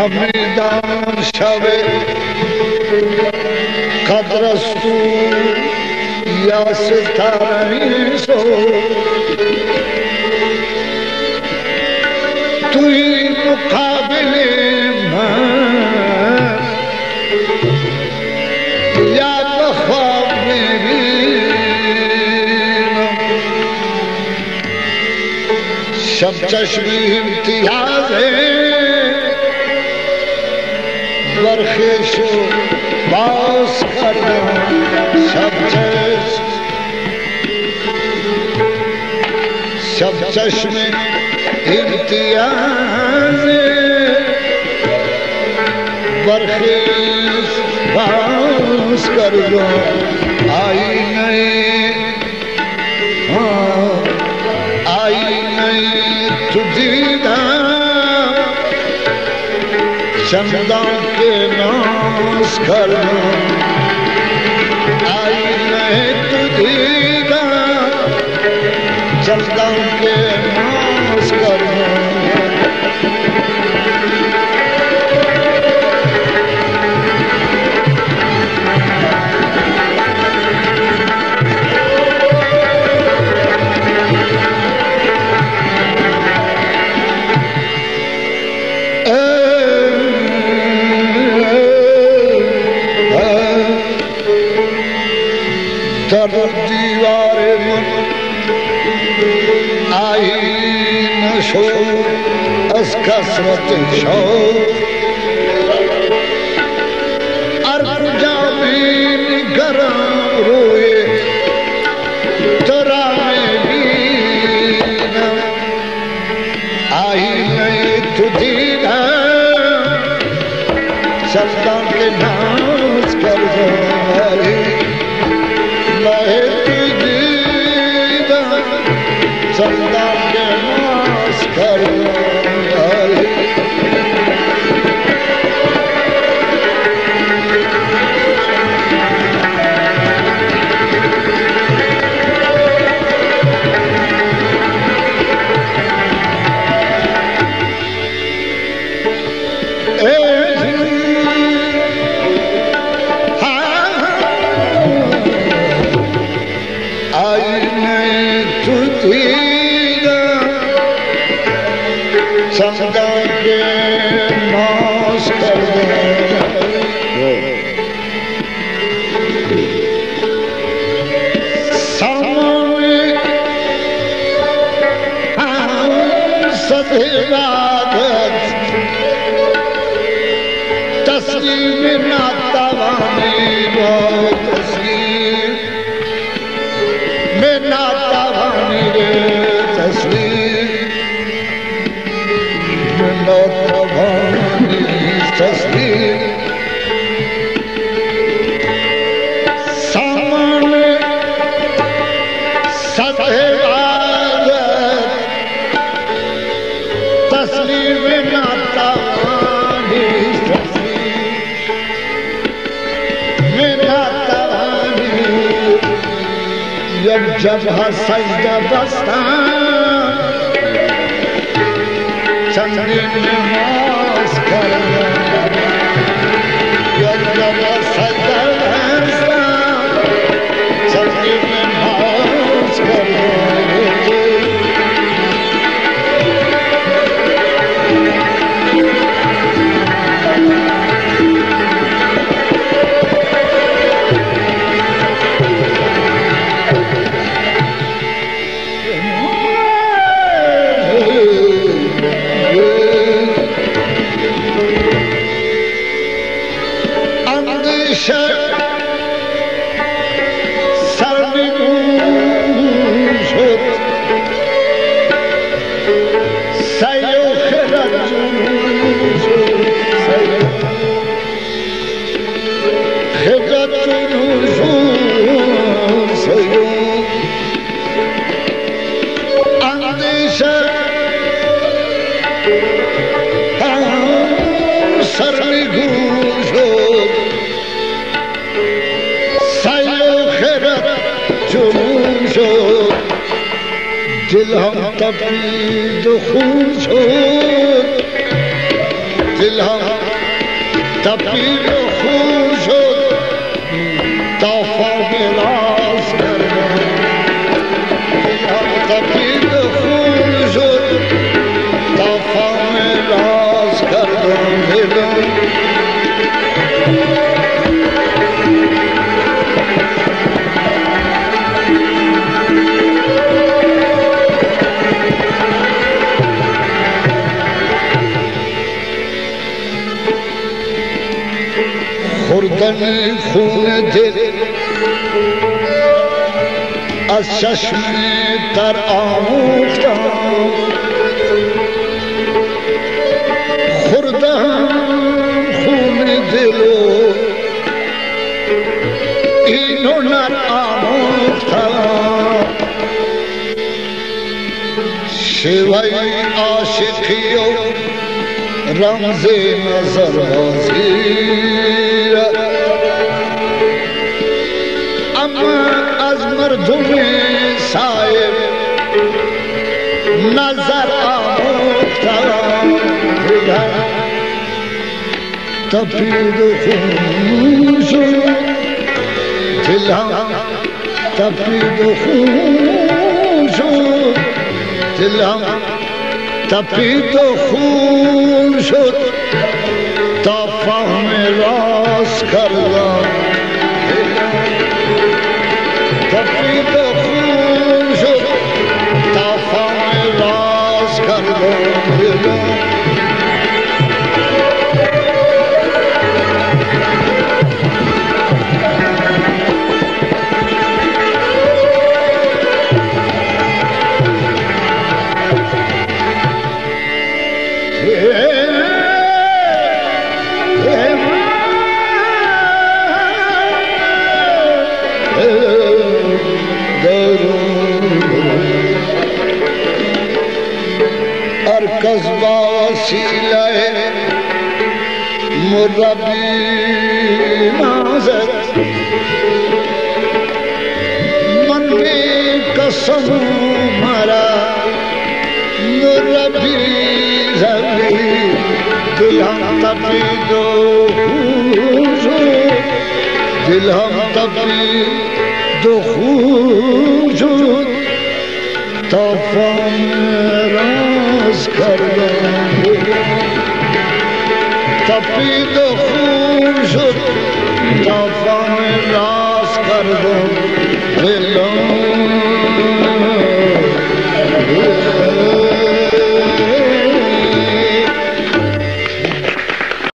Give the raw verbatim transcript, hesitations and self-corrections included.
Hamidam şave kadrastu yastaraniso tui mukabile man ya khwab mebinam shab chashmi imtiyaz hai वर्खेशो बास करना सब चश सब चश्मे इम्तियाज वर्खेश बास कर दो आई नहीं हाँ आई नहीं तुझीदा चंदा के नाश कर दो आई नहीं तुझीदा चंदा के नाश कर दो दीवारे मन आई नशो अस कसरत शो अर्क जामीन गरम रोए तरा में बीन आई नहीं तुझीदा चंदा के नाश कर दो चंदा के नाश कर चंदा के नाश कर दो सामने सदैवागत तस्लीम नातावानी वो तस्लीम में नातावानी रे तस्लीम नातावानी तस्लीम सामने सदैवागत तस्लीम नातावानी जब जब सजदा बस्ता चंदी नमाज करना जब जब सजदा बस्ता चंदी नमाज करना दिल हम तपीद खुश हो دل هم تپید و خون شد تا فام راز کردم دل هم تپید و خون شد تا فام راز کردم دلم خوردن خون دل از چشم تر آموختم خوردن خون دل و این هنر آموختم شیوه عاشقی و رمز نظربازی اما از مردم صاحب نظر آموختم دلم تپید و خون شد دلم تپید و خون شد دلم تپید و خون شد تا فهم راز کردم تپید و خون شد تا فهم راز کردم ارکز با وسیله مربی نازد من بی قسم مرا مربی زمین دلم تپید و خون شد دلم تپید و خون شد تا فهم راز کردم تپید و خون شد تا